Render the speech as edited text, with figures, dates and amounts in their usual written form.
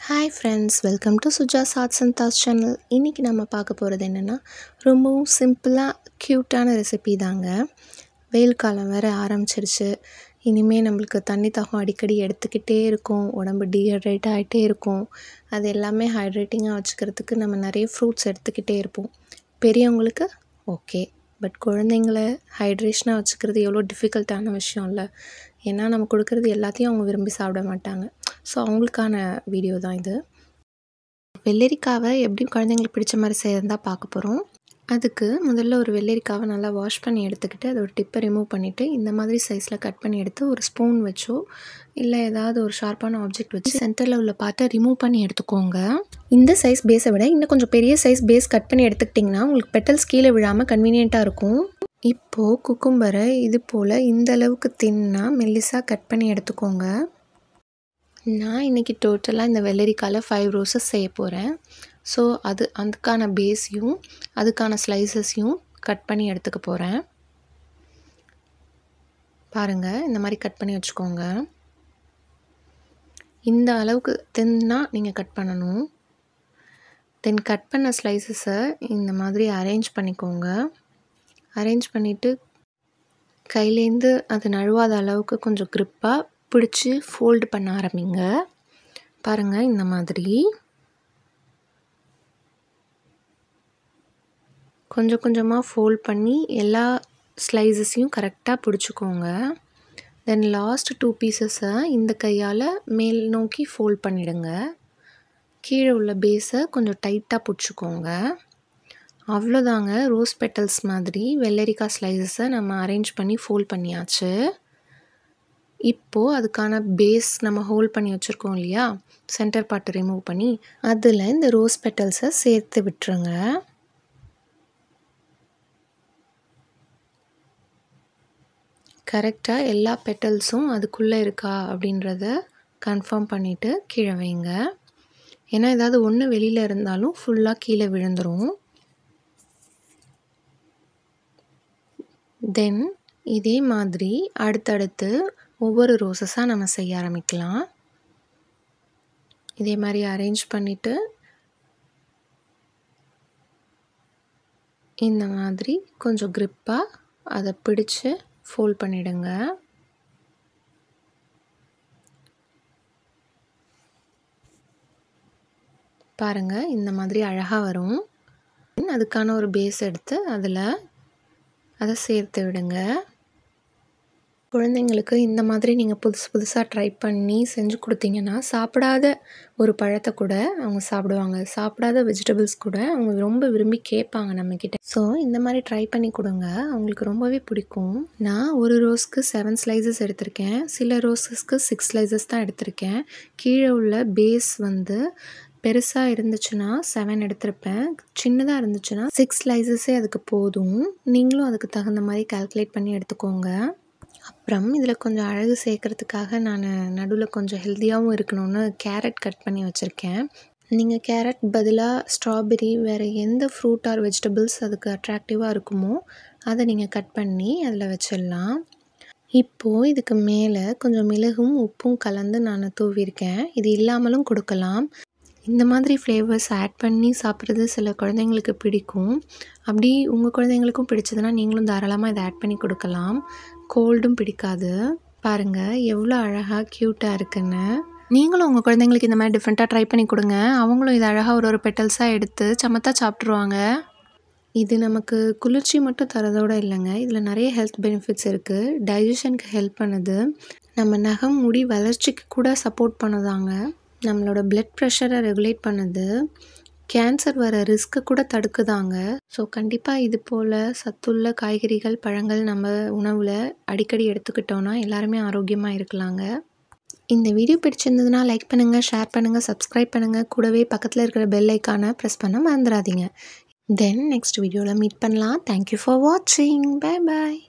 Hi friends, welcome to Soothes channel. இன்றைக்கி நம்ம பார்க்க போகிறது என்னென்னா, ரொம்பவும் சிம்பிளாக க்யூட்டான ரெசிபி தாங்க. வெயில் காலம் வேறு ஆரம்பிச்சிருச்சு. இனிமேல் நம்மளுக்கு தண்ணி தாகம் அடிக்கடி எடுத்துக்கிட்டே இருக்கும், உடம்பு டீஹைட்ரேட் ஆகிட்டே இருக்கும். அது எல்லாமே ஹைட்ரேட்டிங்காக வச்சுக்கிறதுக்கு நம்ம நிறைய ஃப்ரூட்ஸ் எடுத்துக்கிட்டே இருப்போம். பெரியவங்களுக்கு ஓகே, பட் குழந்தைங்கள ஹைட்ரேஷனாக வச்சுக்கிறது எவ்வளோ டிஃபிகல்ட்டான விஷயம் இல்லை. ஏன்னா நம்ம கொடுக்குறது எல்லாத்தையும் அவங்க விரும்பி சாப்பிட மாட்டாங்க. ஸோ அவங்களுக்கான வீடியோ தான் இது. வெள்ளரிக்காவை எப்படி குழந்தைங்களுக்கு பிடிச்ச மாதிரி செய்யறதா பார்க்க போகிறோம். அதுக்கு முதல்ல ஒரு வெள்ளரிக்காவை நல்லா வாஷ் பண்ணி எடுத்துக்கிட்டு அதோட டிப்பை ரிமூவ் பண்ணிவிட்டு இந்த மாதிரி சைஸில் கட் பண்ணி எடுத்து ஒரு ஸ்பூன் வச்சோ இல்லை ஏதாவது ஒரு ஷார்ப்பான ஆப்ஜெக்ட் வச்சு சென்டரில் உள்ள பார்ட்டை ரிமூவ் பண்ணி எடுத்துக்கோங்க. இந்த சைஸ் பேஸை விட இன்னும் கொஞ்சம் பெரிய சைஸ் பேஸ் கட் பண்ணி எடுத்துக்கிட்டிங்கன்னா உங்களுக்கு பெட்டல்ஸ் கீழே விழாமல் கன்வீனியண்ட்டாக இருக்கும். இப்போது குக்கும்பரை இது போல் இந்த அளவுக்கு தின்னாக மெல்லிஸாக கட் பண்ணி எடுத்துக்கோங்க. நான் இன்றைக்கி டோட்டலாக இந்த வெள்ளரிக்காயில் 5 ரோஸஸ் செய்ய போகிறேன். ஸோ அதுக்கான பேஸையும் அதுக்கான ஸ்லைசஸையும் கட் பண்ணி எடுத்துக்க போகிறேன். பாருங்கள், இந்த மாதிரி கட் பண்ணி வச்சுக்கோங்க. இந்த அளவுக்கு தின்னாக நீங்கள் கட் பண்ணணும். தென் கட் பண்ண ஸ்லைசஸை இந்த மாதிரி அரேஞ்ச் பண்ணிக்கோங்க. அரேஞ்ச் பண்ணிவிட்டு கையிலேருந்து அது நழுவாத அளவுக்கு கொஞ்சம் க்ரிப்பாக பிடிச்சி ஃபோல்டு பண்ண ஆரம்பிங்க. பாருங்கள், இந்த மாதிரி கொஞ்சம் கொஞ்சமாக ஃபோல்ட் பண்ணி எல்லா ஸ்லைசஸையும் கரெக்டாக பிடிச்சிக்கோங்க. தென் லாஸ்ட் 2 பீசஸை இந்த கையால் மேல் நோக்கி ஃபோல்ட் பண்ணிவிடுங்க. கீழே உள்ள பேஸை கொஞ்சம் டைட்டாக பிடிச்சிக்கோங்க. அவ்வளோதாங்க, ரோஸ் பெட்டல்ஸ் மாதிரி வெள்ளரிக்காய் ஸ்லைசஸை நம்ம அரேஞ்ச் பண்ணி ஃபோல்ட் பண்ணியாச்சு. இப்போது அதுக்கான பேஸ் நம்ம ஹோல்ட் பண்ணி வச்சுருக்கோம் இல்லையா, சென்டர் பார்ட் ரிமூவ் பண்ணி அதில் இந்த ரோஸ் பெட்டல்ஸை சேர்த்து விட்டுருங்க. கரெக்டாக எல்லா பெட்டல்ஸும் அதுக்குள்ளே இருக்கா அப்படின்றத கன்ஃபார்ம் பண்ணிவிட்டு கீழே வைங்க. ஏன்னா ஏதாவது ஒன்று வெளியில் இருந்தாலும் ஃபுல்லாக கீழே விழுந்துடும். தென் இதே மாதிரி அடுத்தடுத்து ஒவ்வொரு ரோஸஸாக நம்ம செய்ய ஆரம்பிக்கலாம். இதே மாதிரி அரேஞ்ச் பண்ணிவிட்டு இந்த மாதிரி கொஞ்சம் க்ரிப்பாக அதை பிடிச்சு ஃபோல்ட் பண்ணிவிடுங்க. பாருங்கள், இந்த மாதிரி அழகாக வரும். அதுக்கான ஒரு பேஸ் எடுத்து அதில் அதை சேர்த்து விடுங்க. குழந்தைங்களுக்கு இந்த மாதிரி நீங்கள் புதுசாக ட்ரை பண்ணி செஞ்சு கொடுத்தீங்கன்னா சாப்பிடாத ஒரு பழத்தை கூட அவங்க சாப்பிடுவாங்க. சாப்பிடாத வெஜிடபிள்ஸ் கூட அவங்க ரொம்ப விரும்பி கேட்பாங்க நம்மக்கிட்ட. ஸோ இந்த மாதிரி ட்ரை பண்ணி கொடுங்க, அவங்களுக்கு ரொம்பவே பிடிக்கும். நான் ஒரு ரோஸ்க்கு 7 ஸ்லைசஸ் எடுத்திருக்கேன். சில ரோஸஸ்க்கு 6 ஸ்லைசஸ் தான் எடுத்திருக்கேன். கீழே உள்ள பேஸ் பெருசாக இருந்துச்சுன்னா 7 எடுத்திருப்பேன். சின்னதாக இருந்துச்சுன்னா 6 ஸ்லைசஸே அதுக்கு போதும். நீங்களும் அதுக்கு தகுந்த மாதிரி கால்குலேட் பண்ணி எடுத்துக்கோங்க. அப்புறம் இதில் கொஞ்சம் அழகு சேர்க்குறதுக்காக நான் நடுவில் கொஞ்சம் ஹெல்த்தியாகவும் இருக்கணும்னு கேரட் கட் பண்ணி வச்சுருக்கேன். நீங்கள் கேரட் பதிலாக ஸ்ட்ராபெரி வேறு எந்த ஃப்ரூட் ஆர் வெஜிடபிள்ஸ் அதுக்கு அட்ராக்டிவாக இருக்குமோ அதை நீங்கள் கட் பண்ணி அதில் வச்சிடலாம். இப்போது இதுக்கு மேலே கொஞ்சம் மிளகும் உப்பும் கலந்து நான் தூவியிருக்கேன். இது இல்லாமலும் கொடுக்கலாம். இந்த மாதிரி ஃப்ளேவர்ஸ் ஆட் பண்ணி சாப்பிட்றது சில குழந்தைங்களுக்கு பிடிக்கும். அப்படி உங்கள் குழந்தைங்களுக்கும் பிடிச்சதுன்னா நீங்களும் தாராளமாக இதை ஆட் பண்ணி கொடுக்கலாம். கோல்டும் பிடிக்காது. பாருங்கள் எவ்வளோ அழகாக க்யூட்டாக இருக்குன்னு. நீங்களும் உங்கள் குழந்தைங்களுக்கு இந்த மாதிரி டிஃப்ரெண்ட்டாக ட்ரை பண்ணி கொடுங்க. அவங்களும் இது அழகாக ஒரு பெட்டல்ஸாக எடுத்து சமத்தா சாப்பிட்ருவாங்க. இது நமக்கு குளிர்ச்சி மட்டும் தரதோடு இல்லைங்க, இதில் நிறைய ஹெல்த் பெனிஃபிட்ஸ் இருக்குது. டைஜஷனுக்கு ஹெல்ப் பண்ணுது. நம்ம நகம் முடி வளர்ச்சிக்கு கூட சப்போர்ட் பண்ணுதாங்க. நம்மளோட பிளட் ப்ரெஷரை ரெகுலேட் பண்ணுது. கேன்சர் வர ரிஸ்க்கு கூட தடுக்குதாங்க. ஸோ கண்டிப்பாக இது போல் சத்துள்ள காய்கறிகள் பழங்கள் நம்ம உணவில் அடிக்கடி எடுத்துக்கிட்டோன்னா எல்லாருமே ஆரோக்கியமாக இருக்கலாங்க. இந்த வீடியோ பிடிச்சிருந்ததுன்னா லைக் பண்ணுங்கள், ஷேர் பண்ணுங்கள், சப்ஸ்கிரைப் பண்ணுங்கள். கூடவே பக்கத்தில் இருக்கிற பெல் ஐக்கானை ப்ரெஸ் பண்ண மறந்துடாதீங்க. தென் நெக்ஸ்ட் வீடியோவில் மீட் பண்ணலாம். தேங்க்யூ ஃபார் வாட்சிங். பை பாய்.